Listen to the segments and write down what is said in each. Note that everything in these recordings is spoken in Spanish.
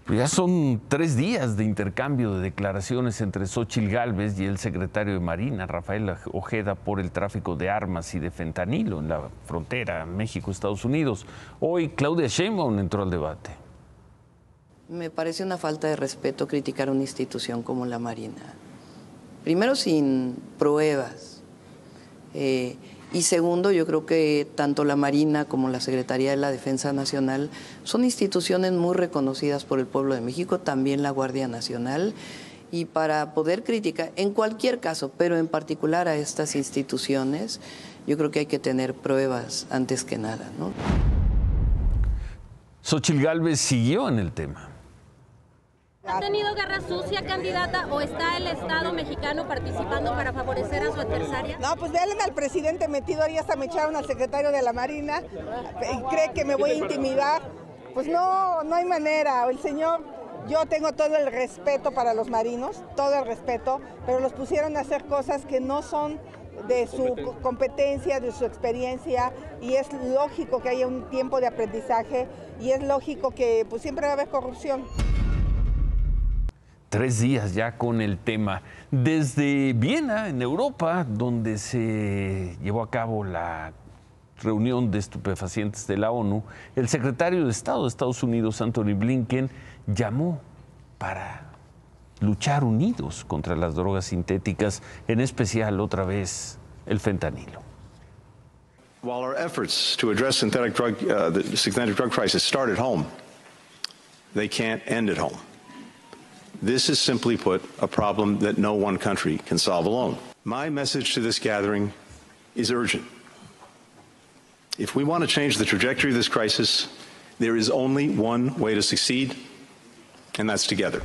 Pues ya son 3 días de intercambio de declaraciones entre Xóchitl Gálvez y el secretario de Marina, Rafael Ojeda, por el tráfico de armas y de fentanilo en la frontera México-Estados Unidos. Hoy Claudia Sheinbaum entró al debate. Me parece una falta de respeto criticar una institución como la Marina. Primero, sin pruebas. Y segundo, yo creo que tanto la Marina como la Secretaría de la Defensa Nacional son instituciones muy reconocidas por el pueblo de México, también la Guardia Nacional. Y para poder criticar, en cualquier caso, pero en particular a estas instituciones, yo creo que hay que tener pruebas antes que nada, ¿no? Xóchitl Gálvez siguió en el tema. ¿Ha tenido guerra sucia, candidata, o está el Estado mexicano participando para favorecer a su adversaria? No, pues véanle al presidente metido ahí, hasta me echaron al secretario de la Marina, cree que me voy a intimidar. Pues no hay manera. El señor, yo tengo todo el respeto para los marinos, todo el respeto, pero los pusieron a hacer cosas que no son de su competencia, de su experiencia, y es lógico que haya un tiempo de aprendizaje y es lógico que pues siempre va a haber corrupción. 3 días ya con el tema. Desde Viena, en Europa, donde se llevó a cabo la reunión de estupefacientes de la ONU, el secretario de Estado de Estados Unidos, Antony Blinken, llamó para luchar unidos contra las drogas sintéticas, en especial, otra vez, el fentanilo. While our efforts to address the synthetic drug crisis start at home, they can't end at home. This is, simply put, a problem that no one country can solve alone. My message to this gathering is urgent. If we want to change the trajectory of this crisis, there is only one way to succeed, and that's together.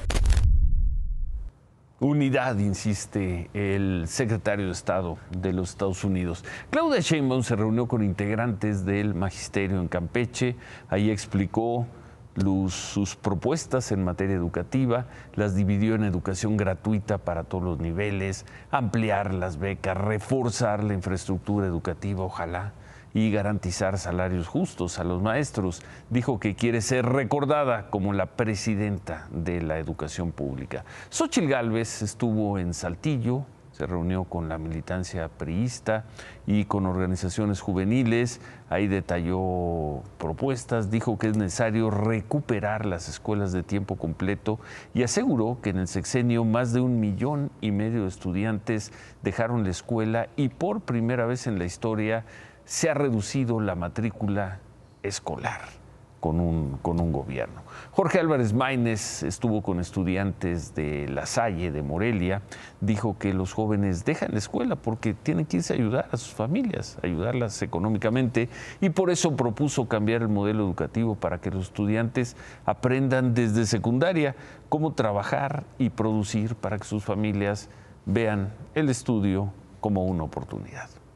Unidad, insiste el secretario de Estado de los Estados Unidos. Claudia Sheinbaum se reunió con integrantes del magisterio en Campeche. Ahí explicó sus propuestas en materia educativa, las dividió en educación gratuita para todos los niveles, ampliar las becas, reforzar la infraestructura educativa, ojalá, y garantizar salarios justos a los maestros. Dijo que quiere ser recordada como la presidenta de la educación pública. Xóchitl Gálvez estuvo en Saltillo, se reunió con la militancia priista y con organizaciones juveniles. Ahí detalló propuestas, dijo que es necesario recuperar las escuelas de tiempo completo y aseguró que en el sexenio más de 1,5 millones de estudiantes dejaron la escuela y por primera vez en la historia se ha reducido la matrícula escolar con un gobierno. Jorge Álvarez Maínez estuvo con estudiantes de La Salle, de Morelia. Dijo que los jóvenes dejan la escuela porque tienen que irse a ayudar a sus familias, ayudarlas económicamente, y por eso propuso cambiar el modelo educativo para que los estudiantes aprendan desde secundaria cómo trabajar y producir para que sus familias vean el estudio como una oportunidad.